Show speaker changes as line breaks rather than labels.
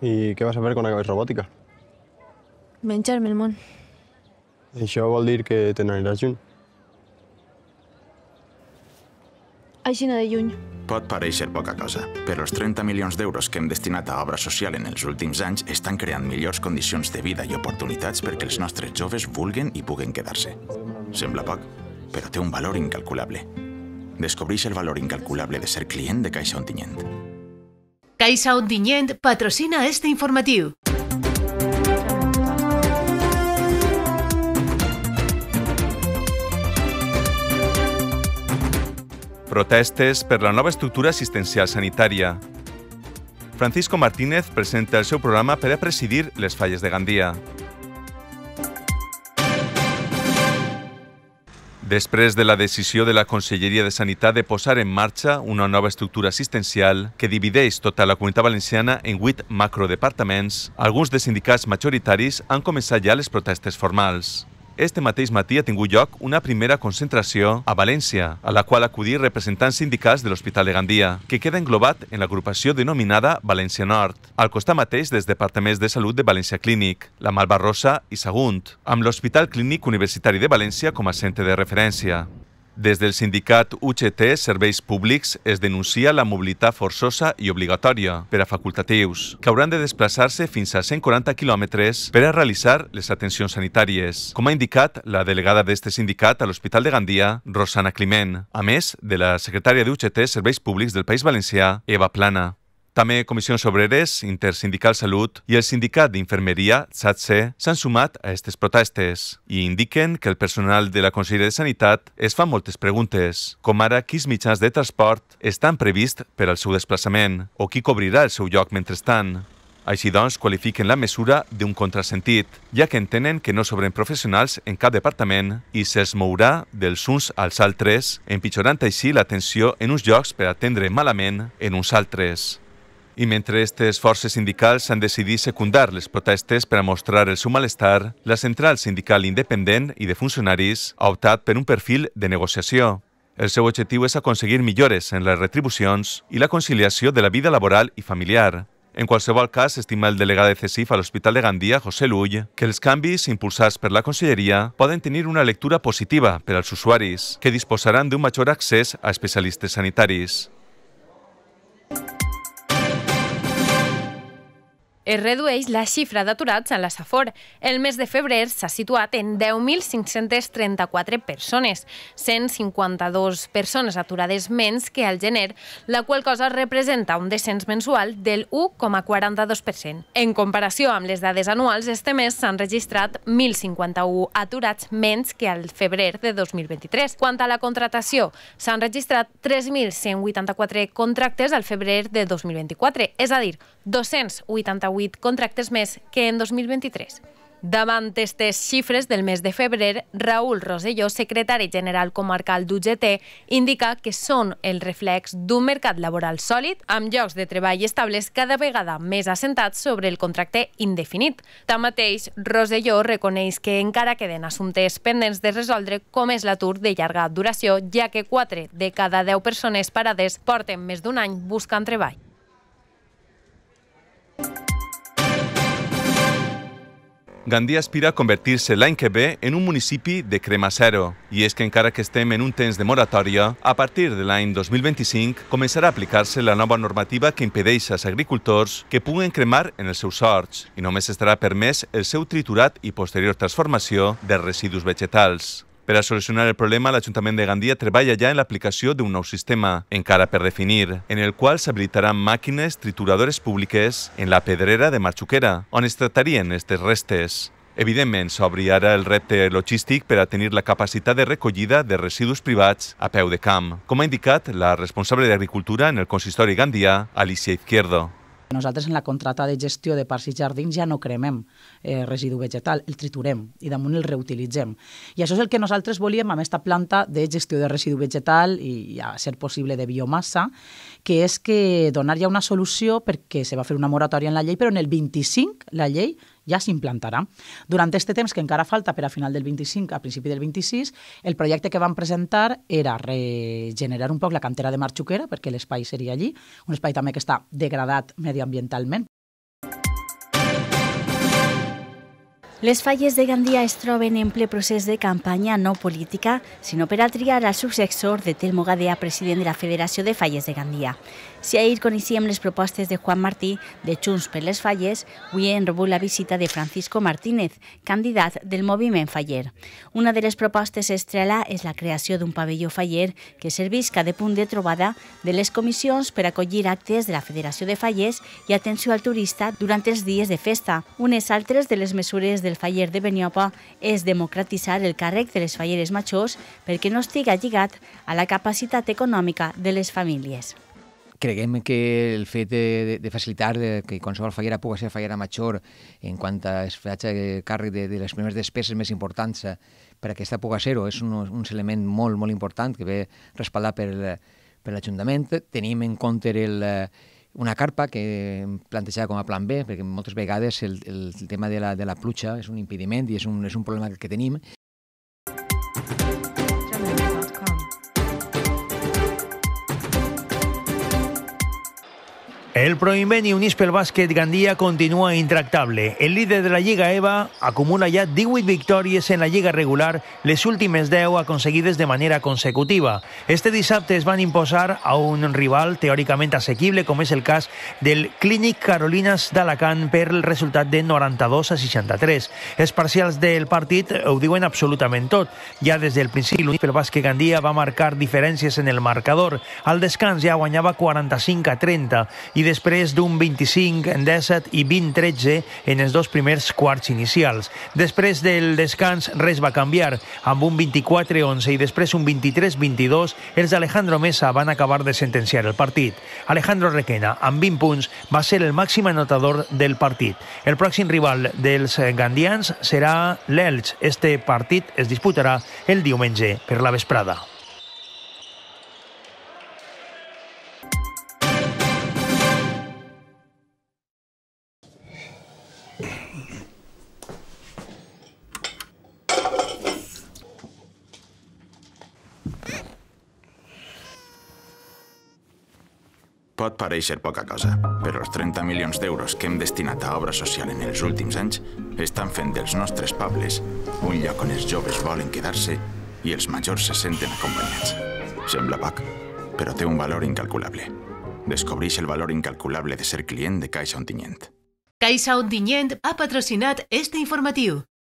I què vas a fer quan acabes robòtica?
Menjar-me el món.
Això vol dir que te n'aniràs lluny.
Aixina de lluny.
Pot parèixer poca cosa, però els 30 milions d'euros que hem destinat a obra social en els últims anys estan creant millors condicions de vida i oportunitats perquè els nostres joves vulguen i puguen quedar-se. Sembla poc, però té un valor incalculable. Descobreix el valor incalculable de ser client de Caixa Ontinyent.
Caixa Ontinyent patrocina este informatiu.
Protestes per la nova estructura assistencial sanitària. Francisco Martínez presenta el seu programa per a presidir les falles de Gandia. Després de la decisió de la Conselleria de Sanitat de posar en marxa una nova estructura assistencial que divideix tota la Comunitat Valenciana en 8 macrodepartaments, alguns dels sindicats majoritaris han començat ja les protestes formals. Este mateix matí ha tingut lloc una primera concentració a València, a la qual acudir representants sindicals de l'Hospital de Gandia, que queda englobat en l'agrupació denominada València Nord. Al costat mateix dels departaments de salut de València Clínic, la Malvarrosa i Sagunt, amb l'Hospital Clínic Universitari de València com a centre de referència. Des del sindicat UGT Serveis Públics es denuncia la mobilitat forçosa i obligatòria per a facultatius, que hauran de desplaçar-se fins a 140 quilòmetres per a realitzar les atencions sanitàries, com ha indicat la delegada d'este sindicat a l'Hospital de Gandia, Rosana Climent, a més de la secretària d'UGT Serveis Públics del País Valencià, Eva Plana. També Comissions Obreres, Intersindical Salut i el sindicat d'Infermeria, SATSE, s'han sumat a aquestes protestes i indiquen que el personal de la Conselleria de Sanitat es fa moltes preguntes, com ara quins mitjans de transport estan prevists per al seu desplaçament o qui cobrirà el seu lloc mentrestant. Així doncs, qualifiquen la mesura d'un contrasentit, ja que entenen que no sobren professionals en cap departament i se'ls mourà dels uns als altres, empitjorant així l'atenció en uns llocs per atendre malament en uns altres. I mentre aquestes forces sindicals han decidit secundar les protestes per a mostrar el seu malestar, la Central Sindical Independent i de Funcionaris ha optat per un perfil de negociació. El seu objectiu és aconseguir millores en les retribucions i la conciliació de la vida laboral i familiar. En qualsevol cas, estima el delegat de CESIF a l'Hospital de Gandia, José Lull, que els canvis impulsats per la Conselleria poden tenir una lectura positiva per als usuaris, que disposaran d'un major accés a especialistes sanitaris.
Es redueix la xifra d'aturats a la Safor. El mes de febrer s'ha situat en 10.534 persones, 152 persones aturades menys que al gener, la qual cosa representa un descens mensual del 1,42%. En comparació amb les dades anuals, este mes s'han registrat 1.051 aturats menys que al febrer de 2023. Quant a la contratació, s'han registrat 3.184 contractes al febrer de 2024, és a dir, 288 contractes més que en 2023. Davant aquestes xifres del mes de febrer, Raül Rosselló, secretari general comarcal d'UGT, indica que són el reflex d'un mercat laboral sòlid amb llocs de treball estables cada vegada més assentats sobre el contracte indefinit. Tanmateix, Rosselló reconeix que encara queden assumptes pendents de resoldre com és l'atur de llarga duració, ja que 4 de cada 10 persones parades porten més d'un any buscant treball.
Gandia aspira a convertir-se l'any que ve en un municipi de crema zero. I és que encara que estem en un temps de moratòria, a partir de l'any 2025 començarà a aplicar-se la nova normativa que impedeix als agricultors que puguen cremar en els seus horts i només estarà permès el seu triturat i posterior transformació de residus vegetals. Per a solucionar el problema, l'Ajuntament de Gandia treballa ja en l'aplicació d'un nou sistema, encara per definir, en el qual s'habilitaran màquines trituradores públiques en la pedrera de Marxuquera, on es tractarien aquestes restes. Evidentment, s'obri ara el repte logístic per a tenir la capacitat de recollida de residus privats a peu de camp, com ha indicat la responsable d'Agricultura en el consistori gandià, Alicia Izquierdo.
Nosaltres en la contrata de gestió de parcs i jardins ja no cremem residu vegetal, el triturem i damunt el reutilitzem. I això és el que nosaltres volíem amb aquesta planta de gestió de residu vegetal i a ser possible de biomassa, que és que donar ja una solució perquè se va fer una moratòria en la llei, però en el 25 la llei ja s'implantarà. Durant aquest temps, que encara falta per a final del 25, a principi del 26, el projecte que vam presentar era regenerar un poc la cantera de Marxuquera, perquè l'espai seria allí, un espai també que està degradat mediambientalment.
Les Falles de Gandia es troben en ple procés de campanya no política, sinó per a triar al successor de Telmo Gadea, president de la Federació de Falles de Gandia. Si ahir coneixíem les propostes de Juan Martí, de Junts per les Falles, avui hem rebut la visita de Francisco Martínez, candidat del moviment faller. Una de les propostes estrella és la creació d'un pavelló faller que servisca de punt de trobada de les comissions per acollir actes de la Federació de Fallers i atenció al turista durant els dies de festa. Unes altres de les mesures del faller de Beniopa és democratitzar el càrrec de les falleres majors perquè no estiga lligat a la capacitat econòmica de les famílies.
Creguem que el fet de facilitar que qualsevol fallera pugui ser fallera major en quant a es faig càrrec de les primeres despeses més importants per a aquesta pugui ser-ho és un element molt, molt important que ve respaldat per l'Ajuntament. Tenim en compte una carpa que plantejava com a plan B, perquè moltes vegades el tema de la pluja és un impediment i és un problema que tenim.
El Proinvent i Units pel Bàsquet Gandia continua intractable. El líder de la Lliga EVA acumula ja 18 victòries en la Lliga regular, les últimes 10 aconseguides de manera consecutiva. Este dissabte es van imposar a un rival teòricament assequible, com és el cas del Clínic Carolinas d'Alacant per el resultat de 92-63. Els parcials del partit ho diuen absolutament tot. Ja des del principi l'Units pel Bàsquet Gandia va marcar diferències en el marcador. Al descans ja guanyava 45-30 i després d'un 25-17 i 20-13 en els dos primers quarts inicials. Després del descans res va canviar, amb un 24-11 i després un 23-22 els d'Alejandro Mesa van acabar de sentenciar el partit. Alejandro Requena, amb 20 punts, va ser el màxim anotador del partit. El pròxim rival dels gandians serà l'Elx. Este partit es disputarà el diumenge per la vesprada.
Pot pareixer poca cosa, però els 30 milions d'euros que hem destinat a obra social en els últims anys estan fent dels nostres pobles un lloc on els joves volen quedar-se i els majors se senten acompanyats. Sembla poc, però té un valor incalculable. Descobreix el valor incalculable de ser client de Caixa Ontinyent.
Caixa Ontinyent ha patrocinat este informatiu.